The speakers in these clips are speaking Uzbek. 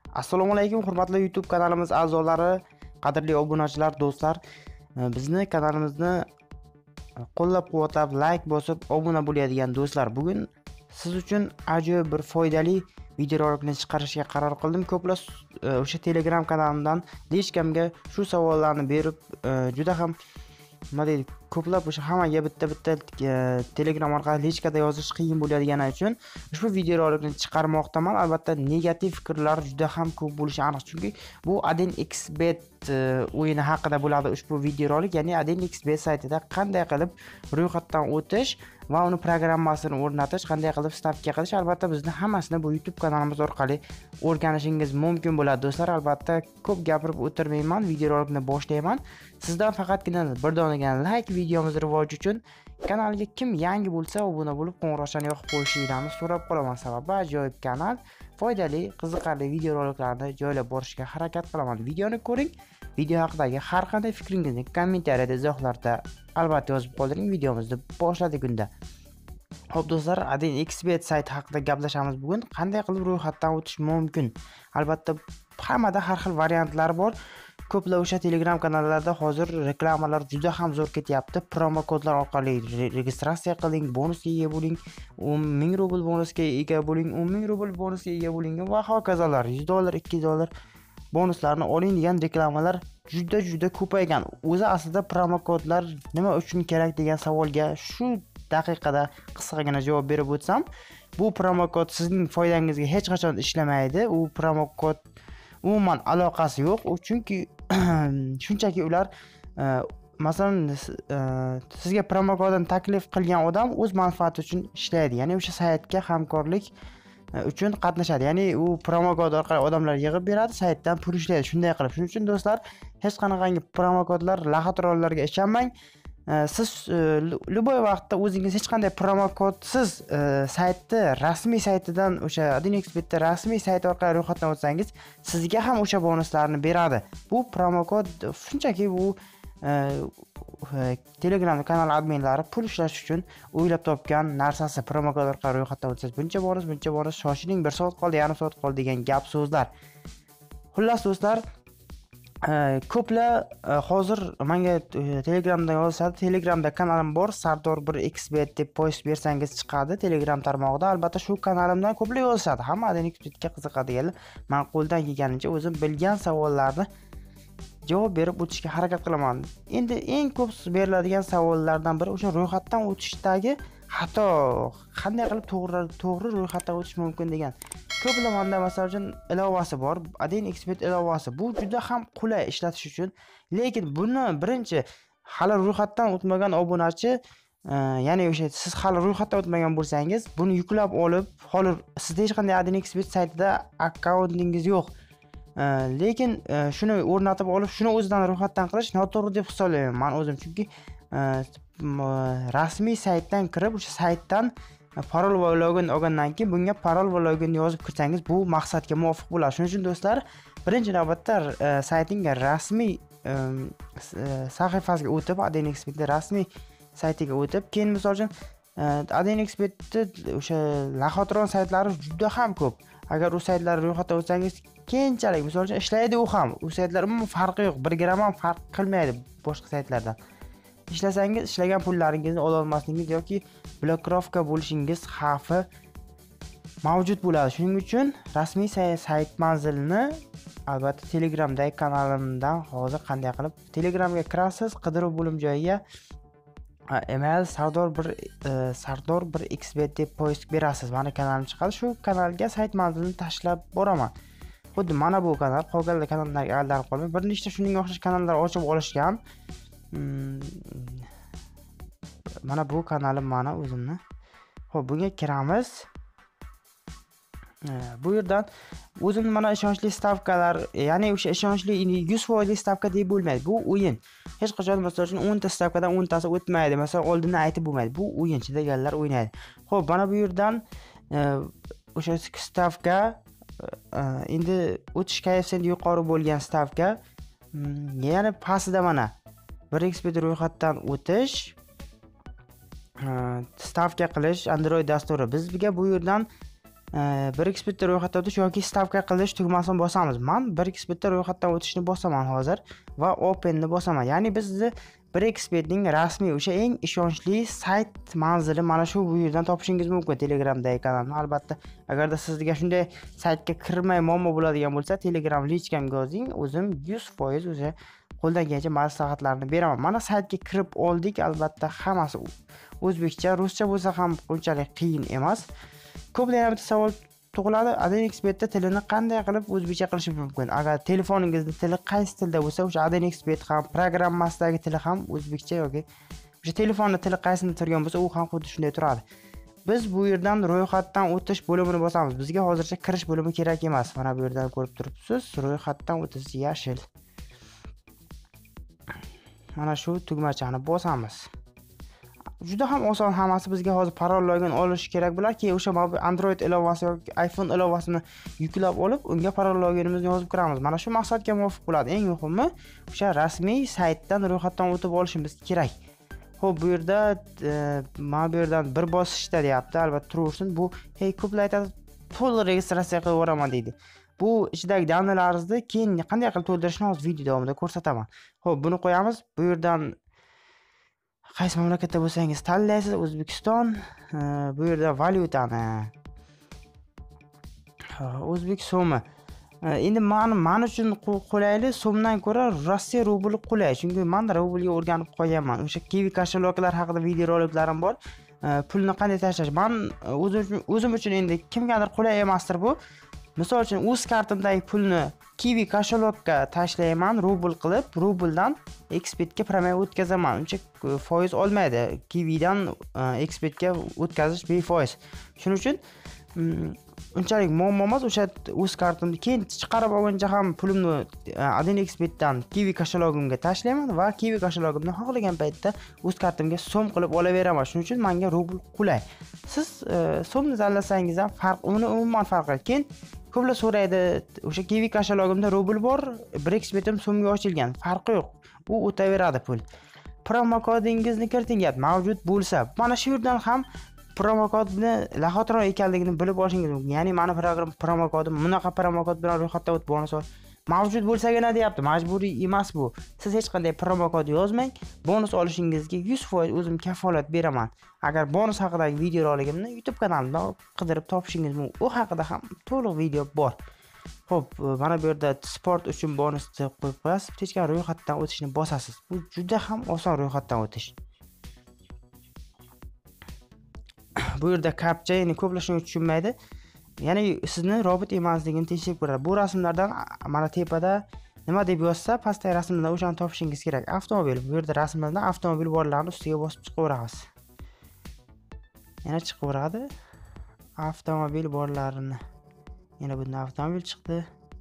Assalomu alaykum, hurmatli YouTube kanalimiz a'zolari, qadrli obunachilar, do'stlar. Bizni kanalimizni qo'llab-quvvatlab, like bosib, obuna bo'ladigan do'stlar, bugun siz uchun ajoyib bir foydali videorolikni chiqarishga qaror qildim. Ko'plab o'sha Telegram kanalimdan hech kimga shu savollarni berib, juda ham nima deydi, ko'plab o'sha hammaga bitta Telegram orqali lichkada yozish qiyin bo'ladigan uchun ushbu videorolikni chiqarmoqdaman. Albatta negativ fikrlar juda ham ko'p bo'lishi aniq, chunki bu AdinXBet o'yini haqida bo'ladi ushbu videorolik. Ya'ni AdinXBet saytida qanday qilib ro'yxatdan o'tish va uni programmasini o'rnatish, qanday qilib stavka qilish, albatta bizni hammasini bu YouTube kanalimiz orqali o'rganishingiz mumkin bo'ladi do'stlar. Albatta ko'p gapirib o'tirmayman, videorolikni boshlayman. Sizdan faqatgina bir donagina like videomiz rivoji uchun kanalga kim yangi bo'lsa obuna bo'lib qo'ng'iroqchani yoqib qo'yishingizni so'rab qolaman. Sababi ajoyib kanal, foydali, qiziqarli videoroliklarni joylab borishga harakat qilaman. Videoni ko'ring. Video haqidagi har qanday fikringizni kommentariyada, izohlarda albatta yozib qoldiring. Videomizni boshladik unda. Xo'p do'stlar, AdinXBet sayti haqida gaplashamiz bugun. Qanday qilib ro'yxatdan o'tish mumkin? Albatta hammada har xil variantlar bor. Ko'plab o'sha Telegram kanallarda hozir reklamalar juda ham zo'r ketyapti. Promo kodlar orqali registratsiya qiling, bonusga ega bo'ling, 1000 rubl bonusga ega bo'ling, 10000 rubl bonusga ega bo'ling va hokazolar. $100, $2 bonuslarni oling degan reklamalar juda ko'paygan. O'zi aslida promo kodlar nima uchun kerak degan savolga shu daqiqada qisqagina javob berib o'tsam, bu promo kod sizning foydangizga hech qachon ishlamaydi. U promo kod umuman aloqasi yo'q. Chunki shunchaki ular masalan sizga promo kodni taklif qilgan odam o'z manfaati uchun ishlaydi. Ya'ni o'sha saytga hamkorlik uchun qatnashadi. Ya'ni u promo kod orqali odamlar yig'ib beradi, saytdan pul ishlaydi. Shunday qilib. Shuning uchun do'stlar, hech qanaqangi promo kodlar, laxatrollarga ishonmang. Siz любой vaqtda o'zingiz hech qanday promo kodsiz saytni rasmiy saytidan, o'sha AdinXBet rasmiy sayti orqali ro'yxatdan o'tsangiz, sizga ham o'sha bonuslarni beradi. Bu promo kod shunchaki bu Telegram kanal adminlari pul ishlash uchun o'ylab topgan narsasi. Promo kod orqali ro'yxatdan o'tsangiz buncha bonus, shoshiling, 1 soat qoldi, yarim soat qoldi degan gap so'zlar. Xullas do'stlar, ko'plar hozir menga Telegramdan yozishadi. Telegramda kanalim bor, Sardor1xbet deb post bersangiz chiqadi Telegram tarmog'ida. Albatta shu kanalimdan ko'plar yozishadi. Hamma AdinXBetga qiziqadiganlar. Men qo'ldan kelganicha o'zim bilgan savollarni javob berib o'tishga harakat qilaman. Endi eng ko'p beriladigan savollardan biri o'sha ro'yxatdan o'tishdagi xato, qanday qilib to'g'ri ro'yxatdan o'tish mumkin degan. Ko'plamanda masalan uchun ilovasi bor, AdinXBet ilovasi. Bu juda ham qulay ishlatish uchun, lekin buni birinchi hali ro'yxatdan o'tmagan obunachi, ya'ni o'sha siz hali ro'yxatdan o'tmagan bo'lsangiz, buni yuklab olib, hozir sizda hech qanday AdinXBet saytida akkauntingiz yo'q. Lekin shuni o'rnatib olib, shuni o'zidan ro'yxatdan qilish noto'g'ri deb hisoblayman men o'zim, chunki rasmiy saytdan kirib, o'sha saytdan parol va login olgandan keyin bunga parol va login yozib kirsangiz, bu maqsadga muvofiq bo'ladi. Shuning uchun do'stlar, birinchi navbatda saytingga rasmiy sahifasiga o'tib, AdinXBet rasmiy saytiga o'tib, keyin misol uchun AdinXbetni o'sha laxotron saytlari juda ham ko'p. Agar u saytlarni ro'yxatdan o'tsangiz, keyinchalik misol uchun ishlaydi u ham. U saytlar umuman farqi yo'q, 1 gram ham farq qilmaydi boshqa saytlardan. Ishlasangiz, ishlagan pullaringizni ola olmasligingiz yoki blokirovka bo'lishingiz xavfi mavjud bo'ladi. Shuning uchun rasmiy sayt manzilini albatta Telegramdagi kanalimdan hozir qanday qilib Telegramga kirasiz, qidiruv bo'lim joyiga email Sardor1xbet deb post berasiz. Mana kanalim chiqadi. Shu kanalga sayt manzilini tashlab boraman. Xuddi mana bu kanal, qolgan kanallarga aldanib qolmang. Bir nechta shuning o'xshash kanallar ochib olishgan. Mana bu kanalim mana o'zimni. Xo'p, bunga kiramiz. Bu yerdan o'zimni mana ishonchli stavkalar, ya'ni o'sha ishonchli 100% stavka deb bo'lmaydi. Bu o'yin. Hech qachon masalan uchun 10 ta stavkadan 10 tasi o'tmaydi. Masalan, oldindan aytib bo'lmaydi. Bu o'yin, chidaganlar o'ynaydi. Xo'p, mana bu yerdan o'sha stavka, endi o'tish koeffitsiyenti yuqori bo'lgan stavka, ya'ni pastida mana 1xbet ro'yxatdan o'tish, stavka qilish Android dasturi. Bizga bu yerdan 1x bitda ro'yxatdan o'tish yoki stavka qilish tugmasini bosamiz. Men 1x bitda ro'yxatdan o'tishni bosaman hozir va open ni bosaman. Ya'ni bizni 1x bitning rasmiy o'sha eng ishonchli sayt manzili mana shu bu yerdan topishingiz mumkin Telegramdagi kanalni. Albatta, agarda sizga shunday saytga kirmay muammo bo'ladigan bo'lsa, Telegram lichkamga yozing. O'zim 100% o'sha qo'ldan kelgancha maslahatlarni beraman. Mana saytga kirib oldik. Albatta, hammasi o'zbekcha, ruscha bo'lsa ham unchalik qiyin emas. Ko'plar bitta savol tug'iladi. AdNX betda tilini qanday qilib o'zbekcha qilish mumkin? Agar telefoningizning tili qaysi tilda bo'lsa, o'sha AdNX bet ham programmasidagi tili ham o'zbekcha yoki o'sha telefonning tili qaysida turgan bo'lsa, u ham xuddi shunday turadi. Biz bu yerdan ro'yxatdan o'tish bo'limini bosamiz. Bizga hozircha kirish bo'limi kerak emas. Mana bu yerdan ko'rib turibsiz. Ro'yxatdan o'tish yashil. Mana shu tugmachani bosamiz. Juda ham oson, hammasi. Bizga hozir parol login olish kerak bo'lar, keyin o'sha Android ilovasi yoki iPhone ilovasini yuklab olib, unga parol loginimizni yozib kiramiz. Mana shu maqsadga muvofiq bo'ladi. Eng muhimi o'sha rasmiy saytdan ro'yxatdan o'tib olishimiz kerak. Xo'p, bu yerda mana bu yerdan bir bosishda deyapti. Albatta turaversin. Bu ko'plar aytadi, to'liq registratsiya qilib yuboraman deydi. Bu ichidagi danlalarimizni keyin qanday qilib to'ldirishni hozir video davomida ko'rsataman. Xo'p, buni qo'yamiz. Bu yerdan qaysi mamlakatda bo'lsangiz tanlaysiz. O'zbekiston. Bu yerda valyutani o'zbek so'mi. Endi men uchun qulaylik, so'mdan ko'ra Rossiya rubli qulay. Chunki men rublga o'rganib qolganman. O'sha Kiwi kошелёкlar haqida videoroliklarim bor. Pulni qanday tashlash. Men o'zim uchun endi kimgadir qulay emasdir bu. Misol uchun o'z kartamdagi pulni Kiwi kошелёкка tashlayman, rubl qilib, rubldan Xbetga promay o'tkazaman. Uncha foiz olmaydi. Kiwidan Xbetga o'tkazish befoiz. Shuning uchun unchalik muammo emas. O'sha o'z kartamni keyin chiqarib olguncha ham pulimni AdNX betdan Kiwi kошелёгimga tashlayman va Kiwi kошелёгimni xohlagan paytda o'z kartamga so'm qilib olaveraman. Shuning uchun menga rubl qulay. Siz so'mni tanlasangiz ham umuman farqi yo'q. Keyin ko'plar so'raydi, o'sha Kiwi kошелёгimda rubl bor, 1x betim so'mga ochilgan. Farqi yo'q. U o'taveradi pul. Promo kodingizni kiriting, mavjud bo'lsa, mana shu yerdan ham promo kodni laxotiroq ekanligini bilib olishingiz mumkin. Ya'ni meni promo kodim bunaqa promo kod bilan ro'yxatdan o'tib bonus mavjud bo'lsagina deyapti. Majburiy emas bu. Siz hech qanday promo kod yozmang, bonus olishingizga 100% o'zim kafolat beraman. Agar bonus haqidagi videoroligimni YouTube kanalimda qidirib topishingiz mumkin. U haqida ham to'liq video bor. Xo'p, mana bu yerda sport uchun bonusni qo'yib qo'yasiz. Hech qanday ro'yxatdan o'tishni bosasiz. Bu juda ham oson ro'yxatdan o'tish. Bu yerda captcha, ya'ni ko'plar shuni tushunmaydi. Ya'ni sizni robot emasligini tekshirib ko'radi. Bu rasmlardan mana tepada nima deb yozsa, pastdagi rasmlardan o'shani topishingiz kerak. Avtomobil. Bu yerda rasmlardan avtomobil borlarini ustiga bosib chiqaveramiz. Yana chiqaveradi. Avtomobil borlarini. Yana bundan avtomobil chiqdi.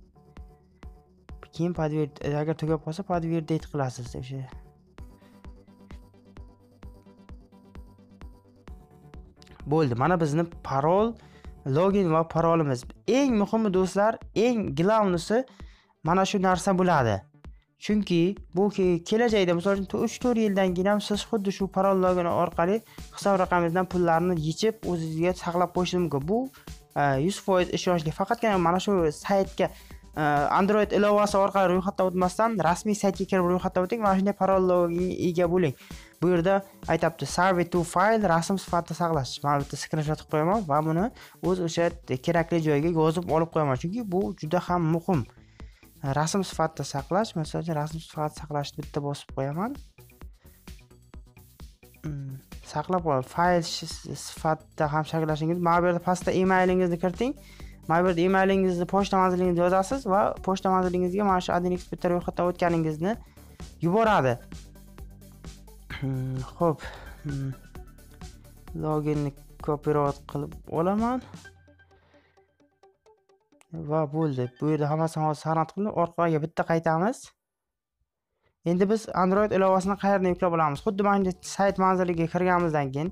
Keyin podvert, agar tugab qolsa podverdate qilasiz o'sha. Bo'ldi. Mana bizni parol, login va parolimiz. Eng muhimi do'stlar, eng glavnisi mana shu narsa bo'ladi. Chunki bu kelajakda, masalan, 3-4 yildan keyin ham siz xuddi shu parol login orqali hisob raqamingizdan pullarni yechib o'zingizga saqlab qo'yishingiz mumkin. Bu 100% ishonchli. Faqatgina mana shu saytga Android ilovasi orqali ro'yxatdan o'tmasdan rasmiy saytga kirib ro'yxatdan o'ting, mana shunday parol loginga ega bo'ling. Bu yerda aytibdi save to file, rasm sifatida saqlash. Men bitta screenshot qilib qo'yaman va buni o'sha kerakli joyga yozib olib qo'yaman. Chunki bu juda ham muhim. Rasm sifatida saqlash, masalan, rasm sifatida saqlashni bitta bosib qo'yaman. Saqlab qo'ying. Fayl sifatida ham saqlashingiz. Mana bu yerda pastda emailingizni kiriting. Mana bu yerda emailingizni, pochta manzilingizni yozasiz va pochta manzilingizga mana shu AdNX bitta ro'yxatdan o'tganingizni yuboradi. Xo'p. Loginni copyright qilib olaman. Va bo'ldi. Bu yerda hammasini hozir san'at qilib, orqaga bitta qaytamiz. Endi biz Android ilovasini qayerdan yuklab olamiz? Xuddi mana sayt manziliga kirganimizdan keyin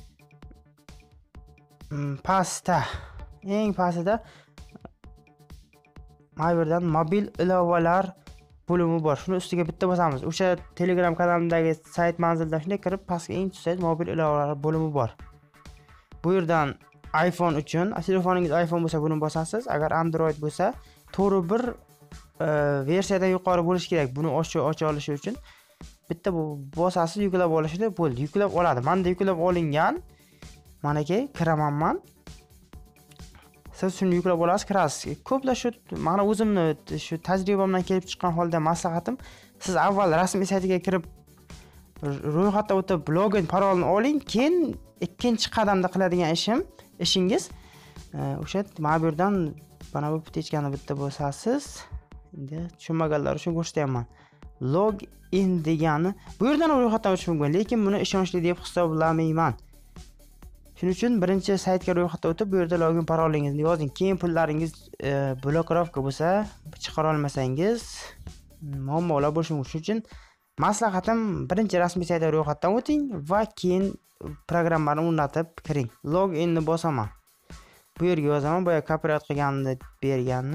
pastda, eng pastda mana bu yerdan mobil ilovalar bo'limi bor. Shuni ustiga bitta bosamiz. O'sha Telegram kanalimdagi sayt manzilidan shunday kirib, pastga eng tushsa mobil ilovalar bo'limi bor. Bu yerdan iPhone uchun, telefoningiz iPhone bo'lsa buni bosasiz. Agar Android bo'lsa, to'g'ri bir versiyadan yuqori bo'lishi kerak. Buni ocha olishi uchun bitta bu bosasiz, yuklab olishni bo'ldi. Yuklab oladi. Menda yuklab olingan. Mana aka, kiramanman. Siz shuni yuklab olasiz, kirasiz. Ko'plar shu mana o'zimni shu tajribamdan kelib chiqqan holda maslahatim, siz avval rasmiy saytiga kirib ro'yxatdan o'tib login parolni oling, keyin ikkinchi qadamda qiladigan ishingiz o'sha mana bu yerdan mana bu ptechkani bitta bosasiz. Endi tushunmaganlar uchun ko'rsatyapman. Login degani bu yerdan ro'yxatdan o'tish mumkin, lekin buni ishonchli deb hisoblamayman. Shuning uchun birinchi saytga ro'yxatdan o'tib, bu yerda login parolingizni yozing. Keyin pullaringiz blokirovka bo'lsa, chiqara olmasangiz muammolar bo'lishi mumkin. Shuning uchun maslahatim, birinchi rasmiy saytga ro'yxatdan o'ting va keyin programmani o'rnatib kiring. Loginni bosaman. Bu yerga yozaman, boya copyright qilganimni berganni.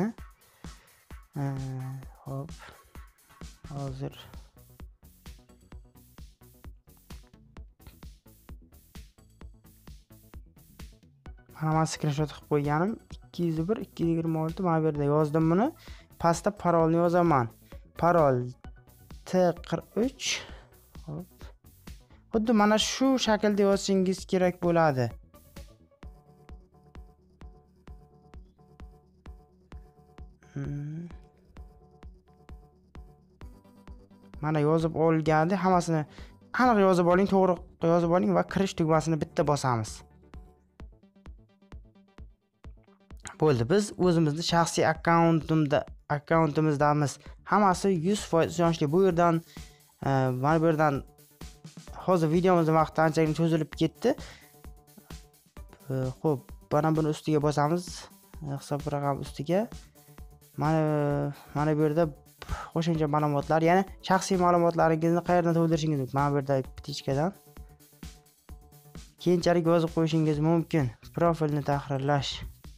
Hop. Hozir mana screenshot qilib qo'yganim 201 226 mana bu yerda yozdim buni. Pastda parolni yozaman. Parol T43. Hop. Xuddi mana shu shaklda yozishingiz kerak bo'ladi. Mana yozib olganda hammasini aniq yozib oling, to'g'ri yozib oling va kirish tugmasini bitta bosamiz. Bo'ldi. Biz o'zimizni shaxsiy akkauntimizdamiz. Hammasi 100% ishonchli. Bu yerdan mana bu yerdan hozir videomizning vaqti anchagina cho'zilib ketdi. Xo'p, mana buni ustiga bosamiz. Hisob raqam ustiga. Mana bu yerda qo'shimcha ma'lumotlar, ya'ni shaxsiy ma'lumotlaringizni qayerdan to'ldirishingiz mumkin. Mana bu yerda ptechkadan. Keyinchalik yozib qo'yishingiz mumkin. Profilni tahrirlash.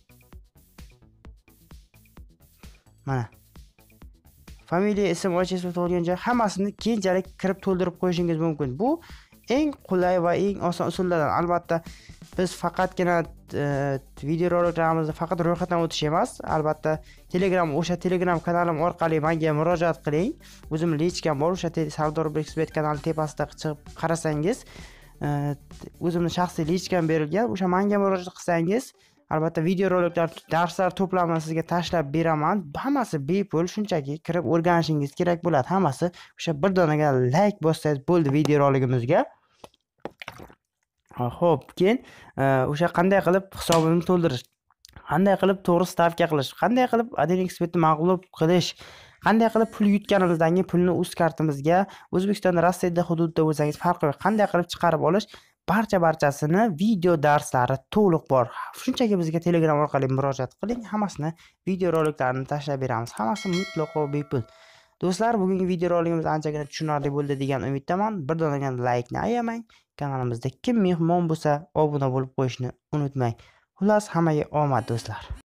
Mana. Familiya, ism, otchество, tug'ilgan joy hammasini keyinchalik kirib to'ldirib qo'yishingiz mumkin. Bu eng qulay va eng oson usullardan. Albatta, biz faqatgina video roliklarimizni faqat ro'yxatdan o'tish emas, albatta o'sha Telegram kanalim orqali menga murojaat qiling. O'zim lichkam bor, o'sha Sardor Bekzbek kanali tepasida chiqib qarasangiz, o'zimning shaxsiy lichkam berilgan. O'sha menga murojaat qilsangiz, albatta video roliklar, darslar to'plamini sizga tashlab beraman. Hammasi bepul, shunchaki kirib o'rganishingiz kerak bo'ladi. Hammasi o'sha bir donaga like bossangiz bo'ldi video roligimizga. Xo'p, keyin o'sha qanday qilib hisobimni to'ldirish, qanday qilib to'g'ri stavka qilish, qanday qilib AdNXBetni mag'lub qilish, qanday qilib pul yutganimizdan keyin pulni o'z kartamizga O'zbekistonda, Rossiyada hududda bo'lsangiz farqi yo'q, qanday qilib chiqarib olish, barchasini video darslari to'liq bor. Shunchaki bizga Telegram orqali murojaat qiling, hammasini video roliklarini tashlab beramiz. Hammasi mutlaqo bepul. Do'stlar, bugungi video roligimiz anchagina tushunarli bo'ldi degan umiddaman. Bir donagan like ni ayamang. Kanalimizda kim mehmon bo'lsa, obuna bo'lib qo'yishni unutmang. Xullas, hammaga omad do'stlar.